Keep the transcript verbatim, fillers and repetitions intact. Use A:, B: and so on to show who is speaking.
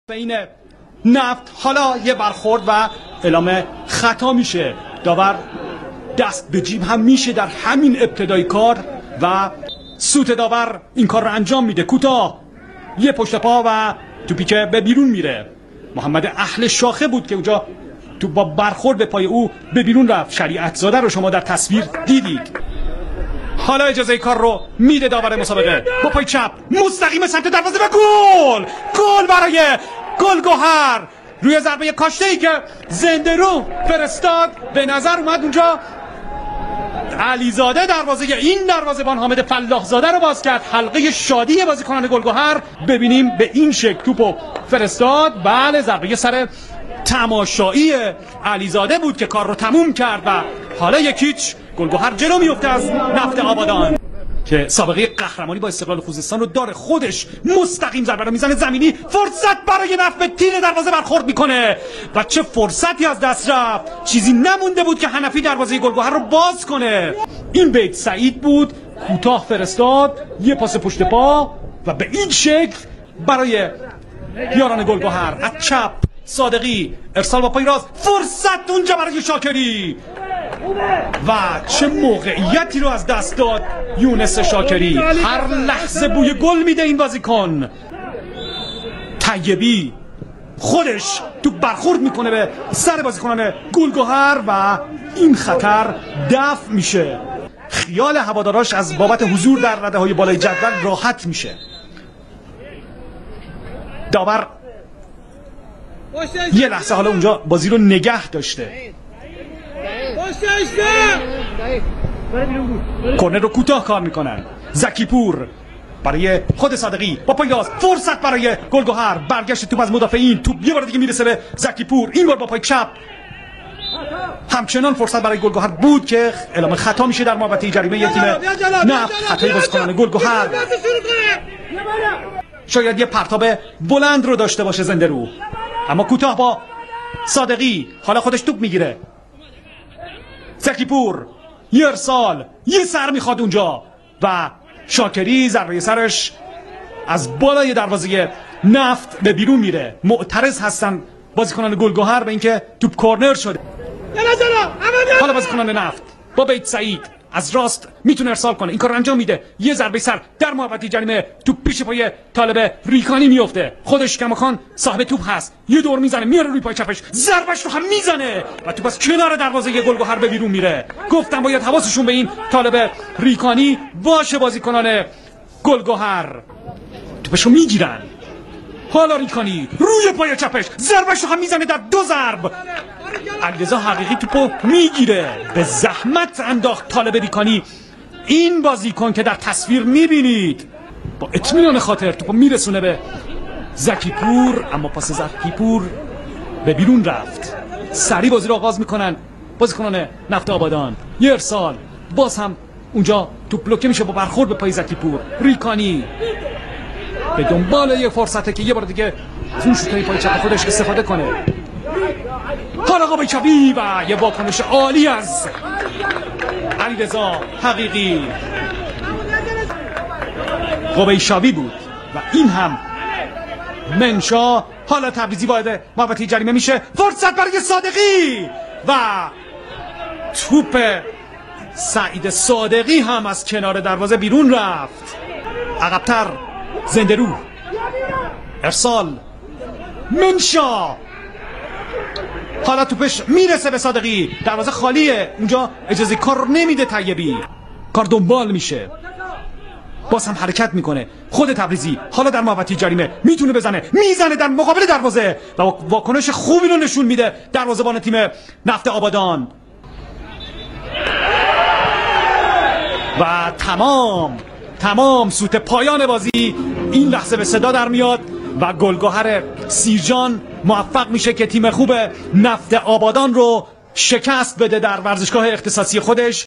A: بین نفت حالا یه برخورد و اعلام خطا میشه. داور دست به جیب هم میشه در همین ابتدای کار و سوت داور این کار رو انجام میده. کوتاه یه پشت پا و توپی که به بیرون میره. محمد اهل شاخه بود که اونجا تو با برخورد به پای او به بیرون رفت. شریعت زاده رو شما در تصویر دیدید. حالا اجازه کار رو میده داور مسابقه. با پای چپ مستقیم سمت دروازه و گل. گل برای گلگهر روی ضربه کاشته‌ای که زنده رو فرستاد. به نظر اومد اونجا علیزاده دروازه این دروازه‌بان حامد فلاح زاده رو باز کرد. حلقه شادی بازیکنان گلگهر. ببینیم به این شکل توپو فرستاد. بله، ضربه سر تماشایی علیزاده بود که کار رو تموم کرد و حالا یکیچ گلگهر جلو میفته از نفت آبادان که سابقه قهرمانی با استقلال خوزستان رو داره. خودش مستقیم ضربه رو میزنه زمینی. فرصت برای نفت به تیر دروازه برخورد میکنه و چه فرصتی از دست رفت. چیزی نمونده بود که حنفی دروازه گلگهر رو باز کنه. این بیت سعید بود. کوتاه فرستاد، یه پاس پشت پا و به این شکل برای یاران گلگهر از چپ صادقی ارسال با پای راست. فرصت اونجا برای شاکری و چه موقعیتی رو از دست داد یونس شاکری. هر لحظه بوی گل میده این بازیکن. طیبی خودش تو برخورد میکنه به سر بازیکنان گلگهر و این خطر دفع میشه. خیال هواداراش از بابت حضور در رده های بالای جدول راحت میشه. داور یه لحظه حالا اونجا بازی رو نگه داشته. کورنر رو کوتاه کار میکنن. زکی پور برای خود صادقی با پای راست. فرصت برای گلگهر. برگشت توپ از مدافعین. توپ یه بار دیگه میرسه به زکی پور. این بار با پای چپ. همچنان فرصت برای گلگهر بود که اعلام خطا میشه در محوطه جریمه تیم نفت. خطای بازیکنان گلگهر. شاید یه پرتاب بلند رو داشته باشه زنده رو، اما کوتاه با صادقی. حالا خودش توپ میگیره. زکی پور یه ارسال، یه سر میخواد اونجا و شاکری ضربه سرش از بالای دروازه نفت به بیرون میره. معترض هستن بازیکنان گلگهر به اینکه توپ کورنر شده. حالا بازیکنان نفت با بیت سعید از راست میتونه ارسال کنه. این کار رو انجام میده. یه ضربه سر در محوطه جریمه. توپ پیش پای طالب ریکانی میفته. خودش کماکان صاحب توپ هست. یه دور میزنه میاره روی پای چپش. ضربش رو هم میزنه و توپ از کنار دروازه گلگهر به بیرون میره. گفتم باید حواسشون به این طالب ریکانی باشه بازیکنان گلگهر. توپشو میگیرن. حالا ریکانی روی پای چپش ضربش رو هم میزنه در دو ضرب. علیرضا حقیقی توپو میگیره. به زحمت انداخت طالب ریکانی. این بازیکن که در تصویر میبینید با اطمینان خاطر توپو میرسونه به زکی پور، اما پاس زکی پور به بیرون رفت. سریع بازی رو آغاز میکنن بازیکنان نفت آبادان. یه ارسال، باز هم اونجا توپ بلوکه میشه با برخورد به پای زکی پور. ریکانی به دنبال یک فرصته که یه بار دیگه از اون شوتای پای چپ خودش استفاده کنه. حالا قبیشاوی و یه واکنش عالی از علیرضا حقیقی. قبیشاوی بود و این هم منشا. حالا تبریزی وارد محوطه جریمه میشه. فرصت برای صادقی و توپ سعید صادقی هم از کنار دروازه بیرون رفت. عقب‌تر زنده رو ارسال منشا. حالا توپش میرسه به صادقی. دروازه خالیه. اونجا اجازه کار نمیده طیبی. کار دنبال میشه. باز هم حرکت میکنه خود تبریزی. حالا در محوطه جریمه میتونه بزنه. میزنه در مقابل دروازه و واکنش خوبی رو نشون میده دروازه‌بان تیم نفت آبادان. و تمام تمام سوت پایان بازی این لحظه به صدا در میاد و گلگهر سیرجان موفق میشه که تیم خوب نفت آبادان رو شکست بده در ورزشگاه اختصاصی خودش.